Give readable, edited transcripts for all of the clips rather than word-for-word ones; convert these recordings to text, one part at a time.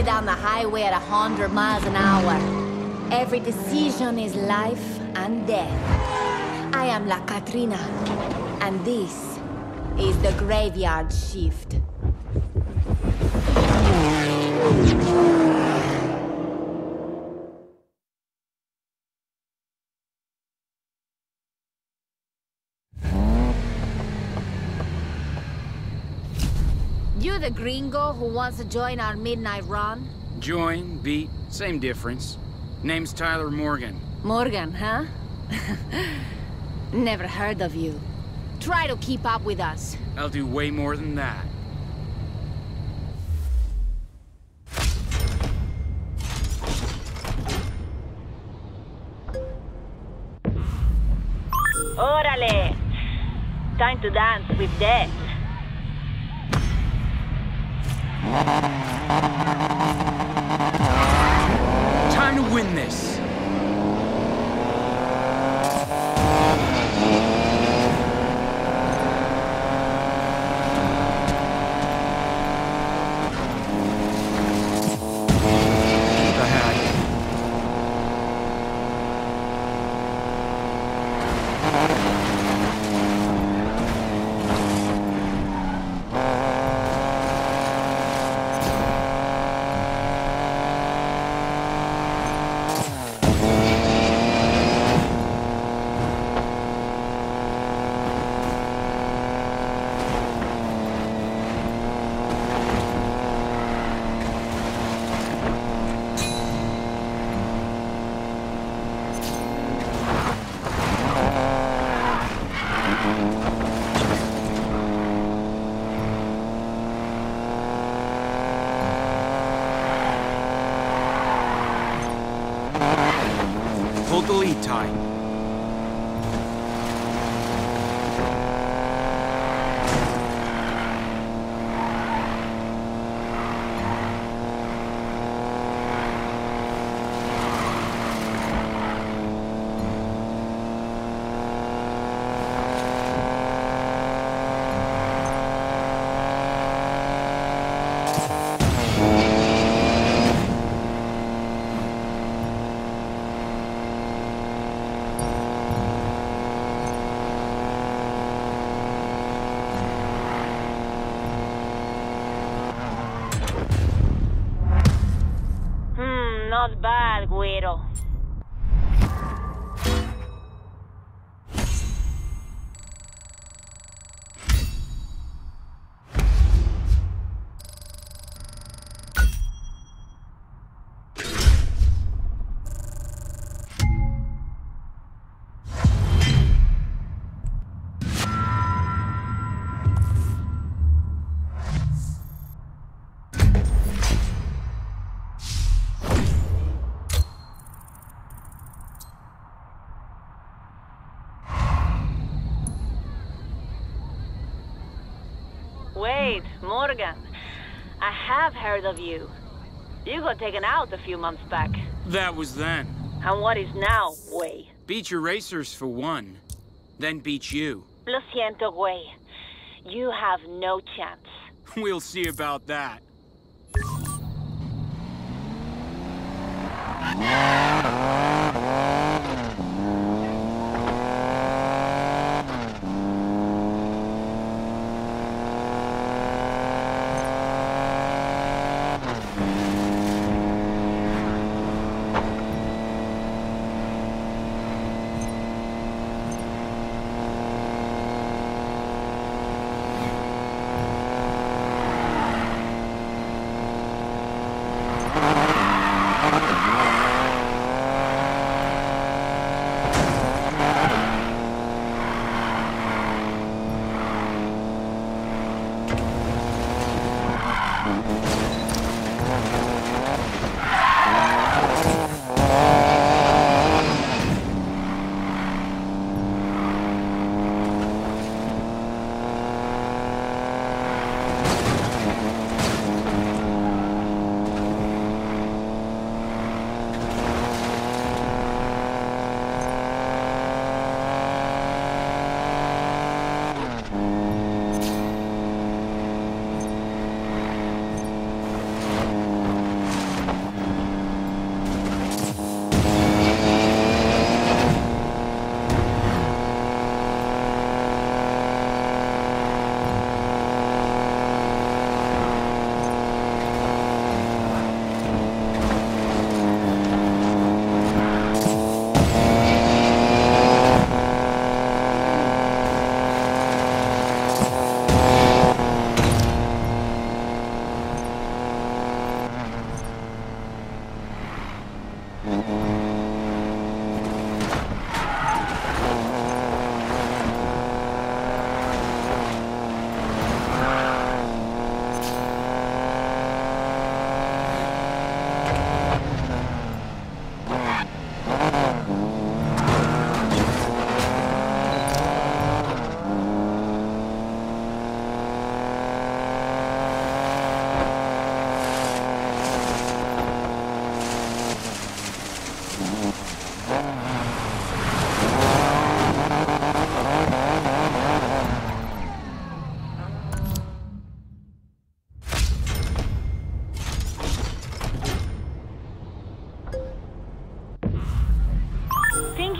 fly down the highway at 100 miles an hour. Every decision is life and death. I am La Katrina, and this is the graveyard shift. You the gringo who wants to join our midnight run? Join, beat, same difference. Name's Tyler Morgan. Morgan, huh? Never heard of you. Try to keep up with us. I'll do way more than that. Órale! Time to dance with death. Time to win this! Hold the lead tight. Not bad, güero. Wait, Morgan. I have heard of you. You got taken out a few months back. That was then. And what is now, güey? Beat your racers for one, then beat you. Lo siento, güey. You have no chance. We'll see about that.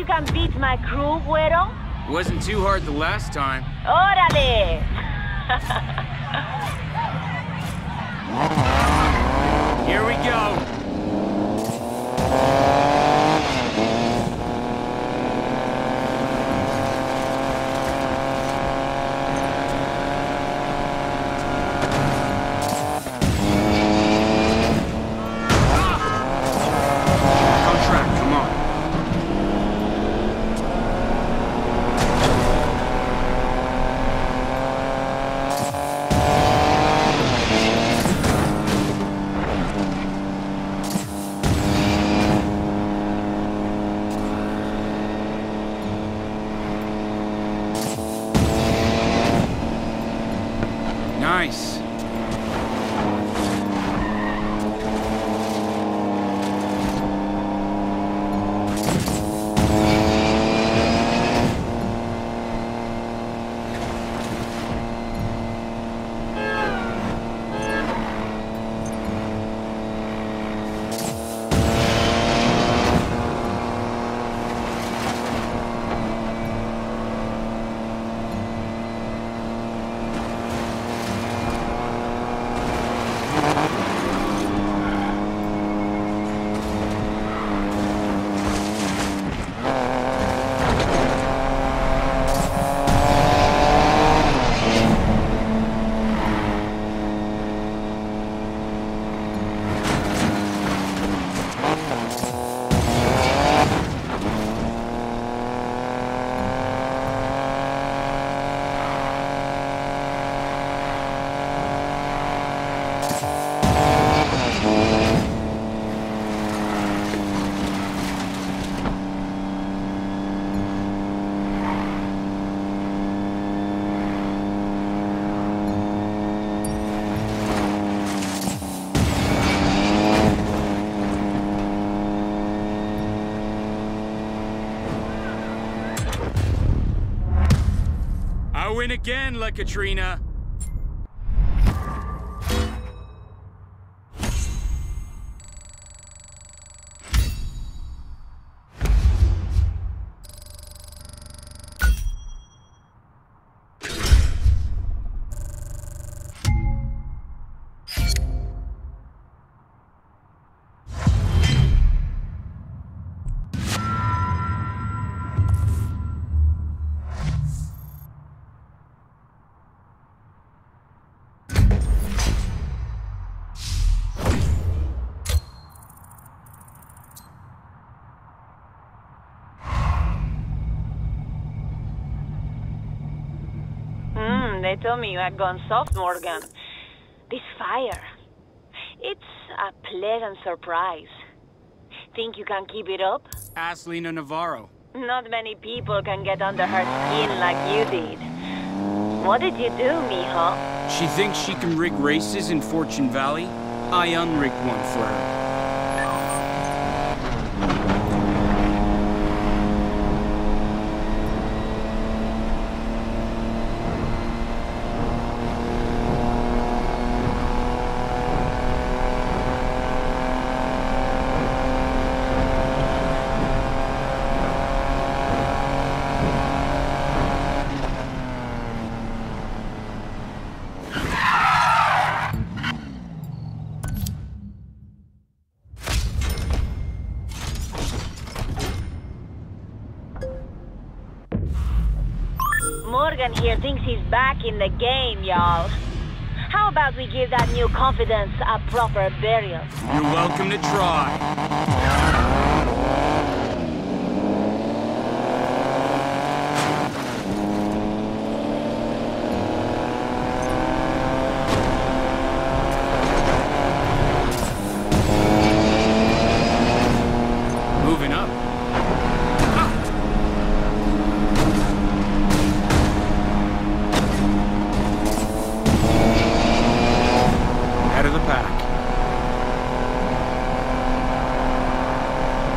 you can beat my crew, Güero? Wasn't too hard the last time. Órale! Here we go. Nice. I win again, La Katrina. They told me you had gone soft, Morgan. This fire, it's a pleasant surprise. Think you can keep it up? Ask Lena Navarro. Not many people can get under her skin like you did. What did you do, mijo? She thinks she can rig races in Fortune Valley. I unrigged one for her. Morgan here thinks he's back in the game, y'all. How about we give that new confidence a proper burial? You're welcome to try. Moving up. Head of the pack.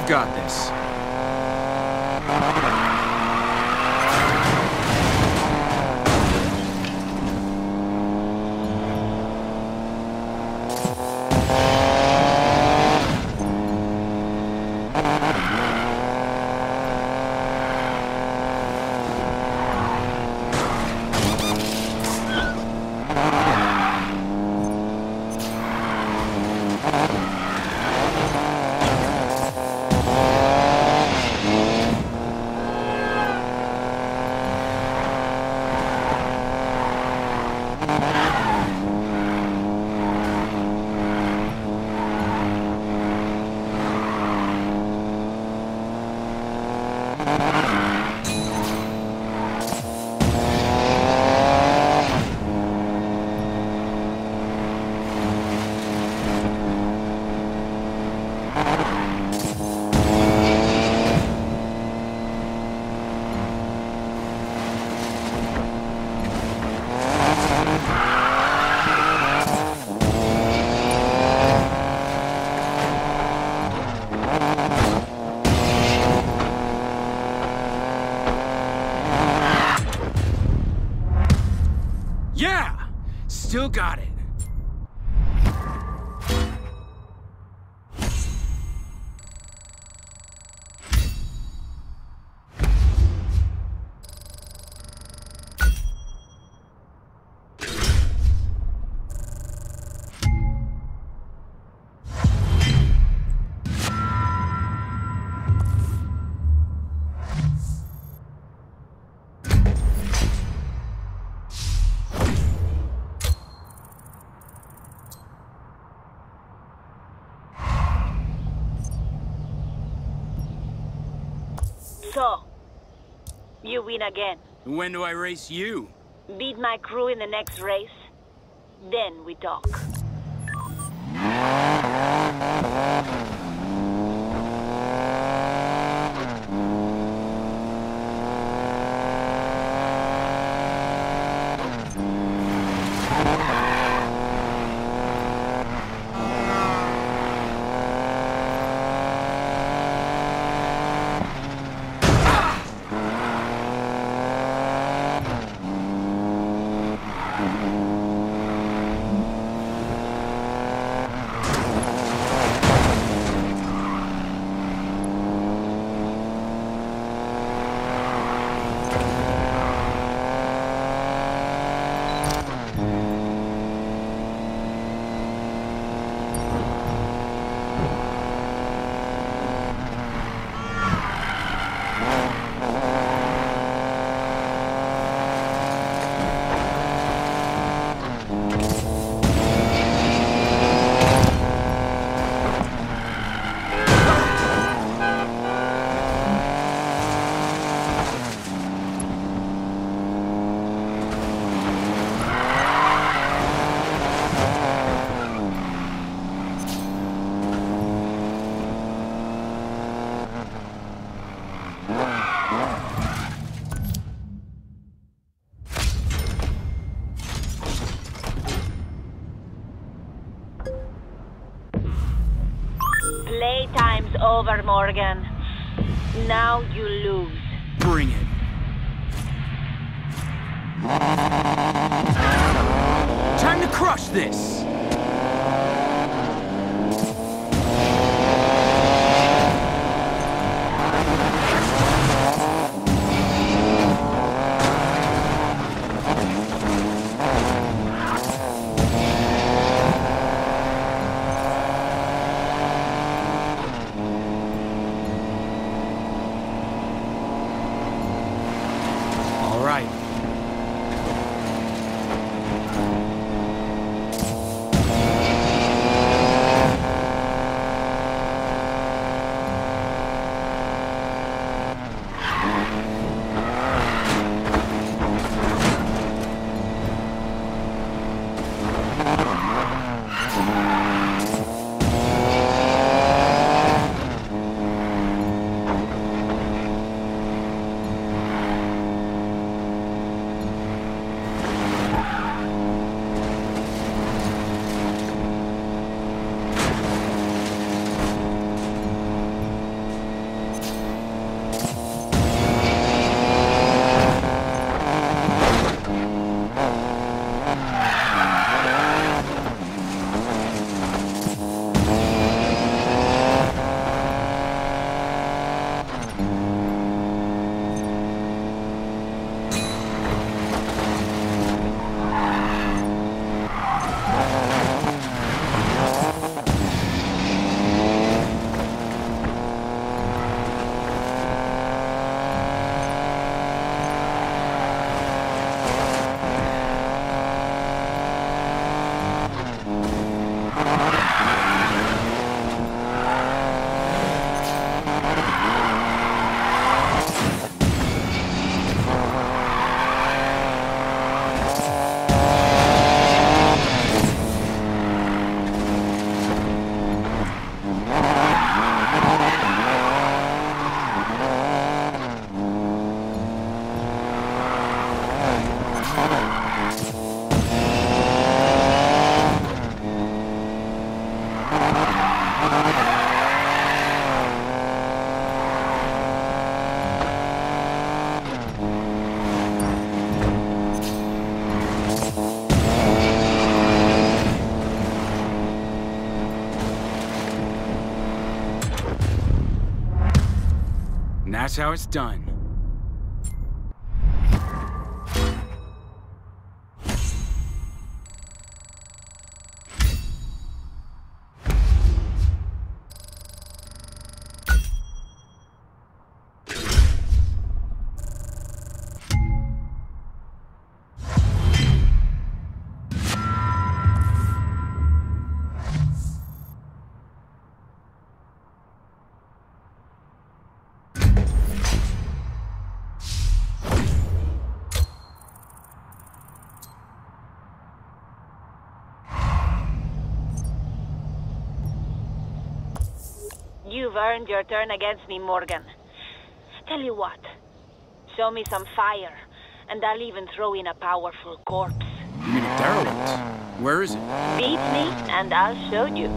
I've got this. Yeah! Still got it. So, you win again. When do I race you? Beat my crew in the next race, then we talk. Playtime's over, Morgan. Now you lose. Bring it. Time to crush this! All right. That's how it's done. You've earned your turn against me, Morgan. Tell you what, show me some fire, and I'll even throw in a powerful corpse. You mean a derelict? Where is it? Beat me, and I'll show you.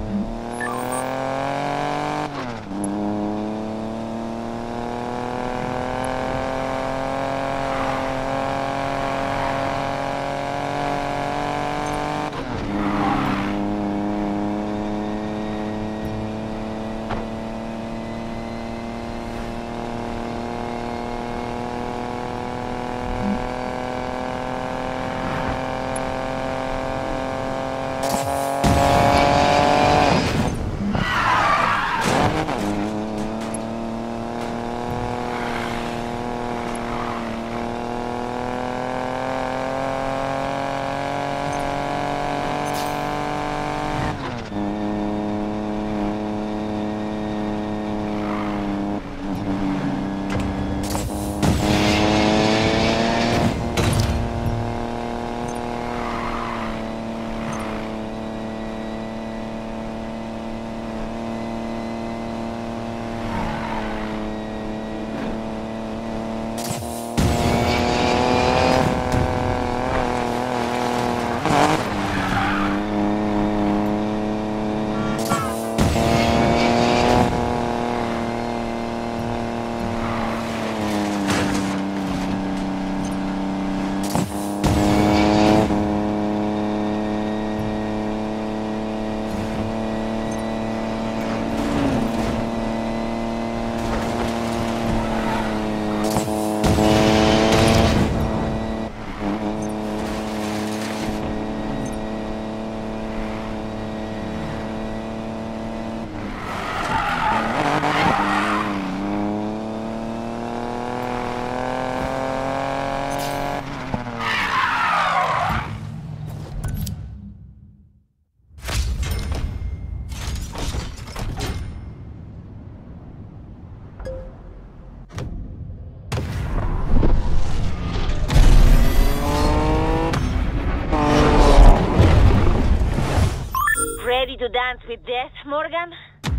Ready to dance with death, Morgan?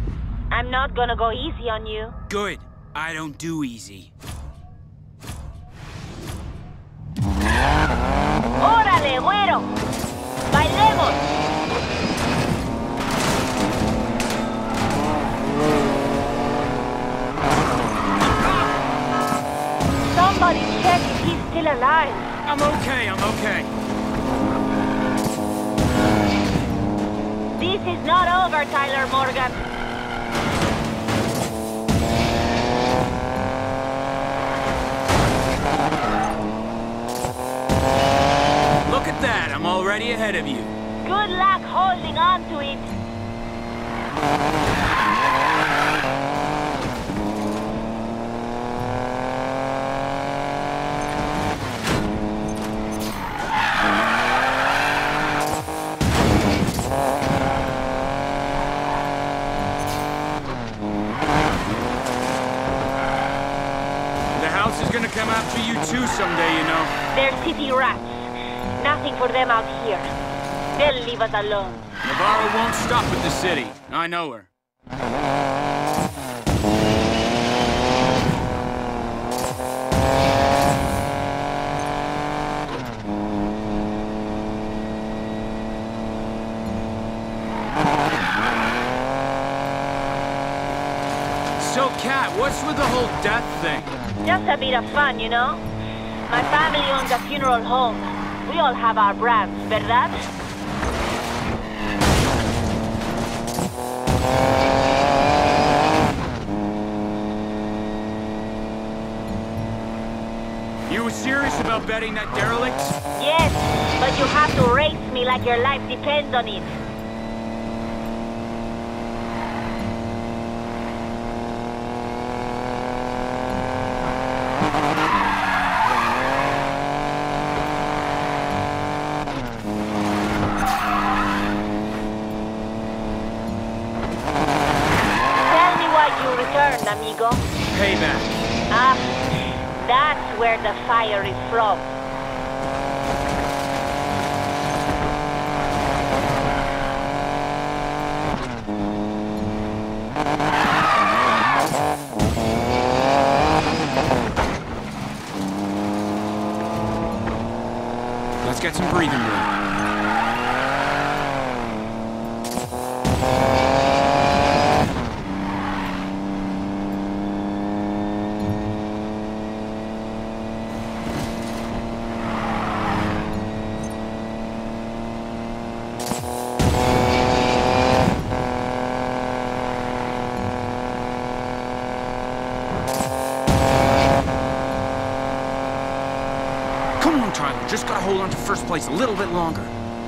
I'm not gonna go easy on you. Good. I don't do easy. ¡Órale, güero! ¡Bailemos! Somebody check if he's still alive. I'm okay. This is not over, Tyler Morgan. Look at that, I'm already ahead of you. Good luck holding on to it. Gonna come after you too someday, you know. They're city rats. Nothing for them out here. They'll leave us alone. Navarro won't stop at the city. I know her. So, Kat, what's with the whole death thing? Just a bit of fun, you know? My family owns a funeral home. We all have our brands, ¿verdad? about betting that derelict? Yes, but you have to race me like your life depends on it. Tell me why you returned, amigo. Payback. Ah, that's where the fire is from. Let's get some breathing room. Come on, Tyler. Just gotta hold on to first place a little bit longer.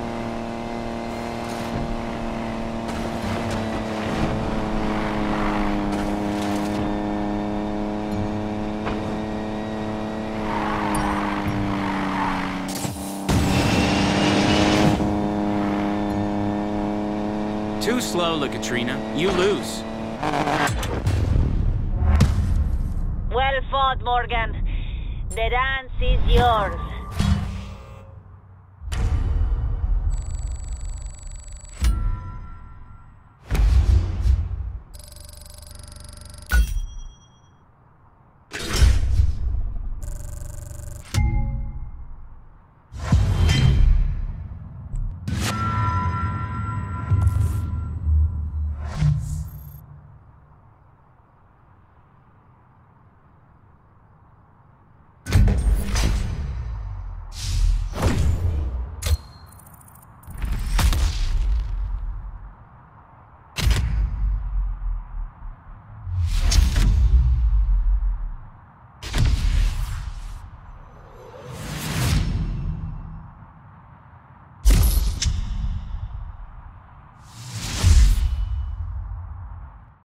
Too slow, Katrina. You lose. Well fought, Morgan. The dance is yours.